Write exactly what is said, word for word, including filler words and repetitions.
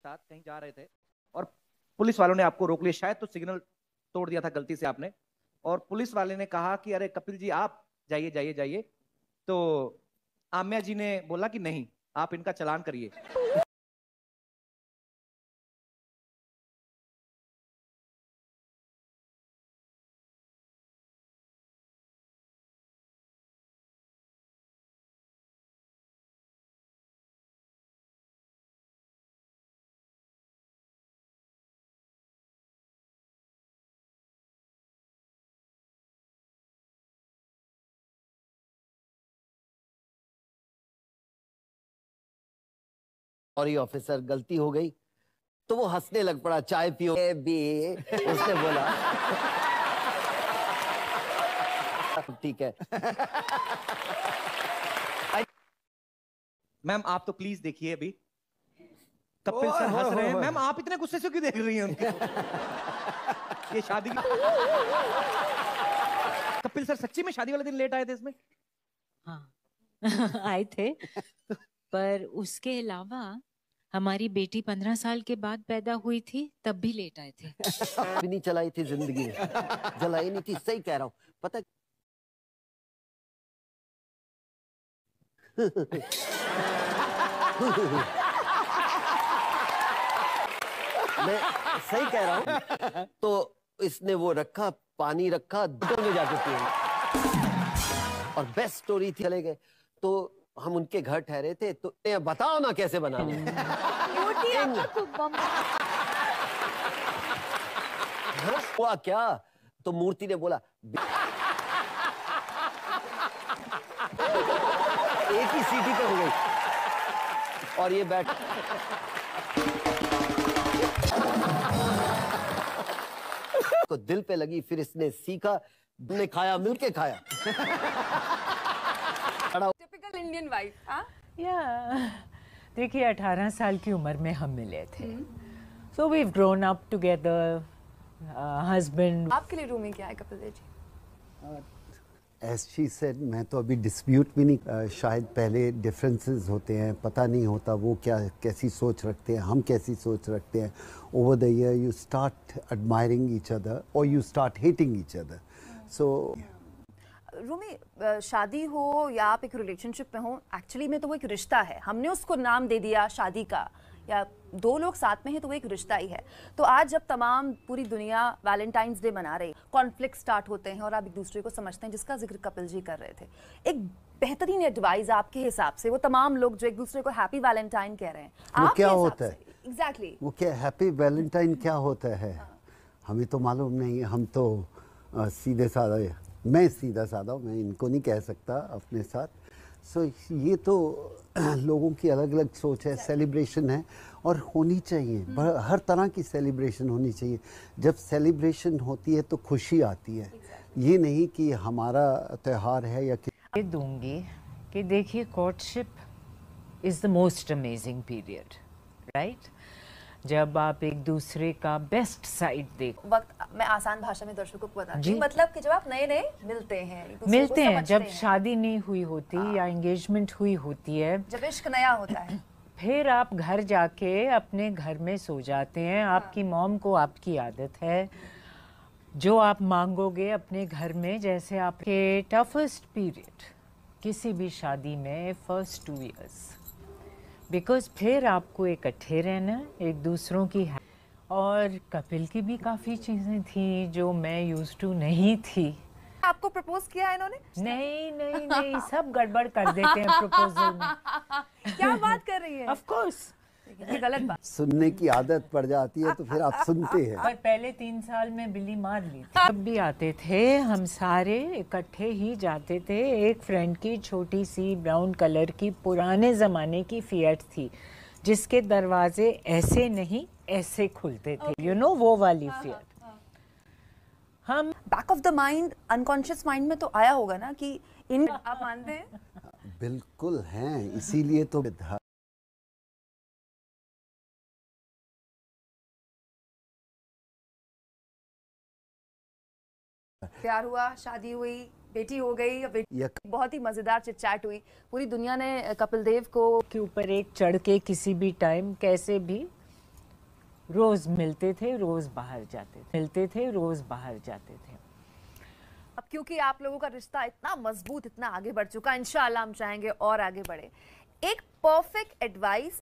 साथ कहीं जा रहे थे और पुलिस वालों ने आपको रोक लिया, शायद तो सिग्नल तोड़ दिया था गलती से आपने, और पुलिस वाले ने कहा कि अरे कपिल जी आप जाइए जाइए जाइए, तो आम्या जी ने बोला कि नहीं, आप इनका चालान करिए। सॉरी ऑफिसर, गलती हो गई। तो वो हंसने लग पड़ा, चाय पियो बी उसने बोला। ठीक है। मैम आप तो प्लीज देखिए, अभी कपिल सर हंस रहे हैं। मैम आप इतने गुस्से से क्यों देख रही हैं उनको? ये शादी कपिल सर सच्ची में शादी वाले दिन लेट आए थे इसमें? हाँ आए थे, पर उसके अलावा हमारी बेटी पंद्रह साल के बाद पैदा हुई थी, तब भी लेट आए थे। भी नहीं चलाई थी जिंदगी में, जलाई नहीं थी। सही कह रहा हूँ, पता मैं सही कह रहा हूँ। तो इसने वो रखा, पानी रखा, दो में जाके पिए, और बेस्ट स्टोरी थी। चले गए तो हम उनके घर ठहरे थे, तो बताओ ना कैसे बना हुआ क्या। तो मूर्ति ने बोला एक ही सीटी पे हो गई, और ये बैठ तो दिल पे लगी। फिर इसने सीखा, ने खाया, मिलके खाया। Typical Indian wife. हाँ या देखिए, अठारह साल की उम्र में हम मिले थे, so we have grown up together, husband. आपके लिए रूमी क्या है Kapil Dev ji? As she said, मैं तो अभी डिस्प्यूट भी नहीं, uh, शायद पहले डिफरेंसेस होते हैं, पता नहीं होता वो क्या कैसी सोच रखते हैं, हम कैसी सोच रखते हैं। Over the year you start admiring each other और you start hating each other. So Rumi, शादी हो या आप एक रिलेशनशिप में हो, एक्चुअली में तो वो एक रिश्ता है। हमने उसको नाम दे दिया शादी का, या दो लोग साथ में हैं तो वो एक रिश्ता ही है। तो आज जब तमाम पूरी दुनिया वैलेंटाइंस डे मना रही, कॉन्फ्लिक्ट स्टार्ट होते हैं और आप एक दूसरे को समझते हैं, जिसका जिक्र कपिल जी कर रहे थे, एक बेहतरीन एडवाइस आपके हिसाब से, वो तमाम लोग जो एक दूसरे को हैप्पी वैलेंटाइन कह रहे हैं, वो क्या होता है? Exactly exactly. वो क्या हैप्पी वैलेंटाइन क्या होता है? हमें तो मालूम नहीं। हम तो आ, सीधे साधा, मैं सीधा साधा हूँ, मैं इनको नहीं कह सकता अपने साथ। सो so, ये तो लोगों की अलग अलग सोच है। सेलिब्रेशन है और होनी चाहिए, हर तरह की सेलिब्रेशन होनी चाहिए। जब सेलिब्रेशन होती है तो खुशी आती है। ये नहीं कि हमारा त्यौहार है या कि ये दूंगी कि देखिए, courtship is the most amazing period, right? जब आप एक दूसरे का बेस्ट साइड देखो। वक्त मैं आसान भाषा में दर्शकों को बताती हूँ, मतलब कि जब आप नए नए मिलते हैं, मिलते हैं, जब हैं। शादी नहीं हुई होती या एंगेजमेंट हुई होती है, जब इश्क नया होता है, फिर आप घर जाके अपने घर में सो जाते हैं। आपकी मॉम को आपकी आदत है, जो आप मांगोगे अपने घर में, जैसे आपके टफेस्ट पीरियड किसी भी शादी में फर्स्ट टू इयर्स, बिकॉज फिर आपको इकट्ठे रहना, एक दूसरों की है। और कपिल की भी काफ़ी चीज़ें थी जो मैं यूज टू नहीं थी। आपको प्रपोज किया है इन्होंने? नहीं नहीं नहीं, सब गड़बड़ कर देते हैं प्रपोजल में। क्या बात कर रही है? ऑफ कोर्स, ये गलत बात। सुनने की आदत पड़ जाती है तो फिर आप सुनते हैं। पर पहले तीन साल में बिल्ली मार ली थी। जब भी आते थे हम सारे इकट्ठे ही जाते थे। एक फ्रेंड की छोटी सी ब्राउन कलर की पुराने ज़माने की फिएट थी, जिसके दरवाजे ऐसे नहीं ऐसे खुलते थे, यू नो वो वाली फिएट। हम back of the mind, unconscious mind में तो आया होगा ना कि इन, आप मानते हैं? बिल्कुल हैं, इसीलिए तो प्यार हुआ, शादी हुई, बेटी हो गई, बेटी, बहुत ही मजेदार चिट-चैट हुई। पूरी दुनिया ने कपिल देव को के ऊपर एक चढ़ के किसी भी टाइम कैसे भी रोज मिलते थे, रोज बाहर जाते थे, मिलते थे, रोज बाहर जाते थे। अब क्योंकि आप लोगों का रिश्ता इतना मजबूत, इतना आगे बढ़ चुका, इंशाल्लाह हम चाहेंगे और आगे बढ़े। एक परफेक्ट एडवाइस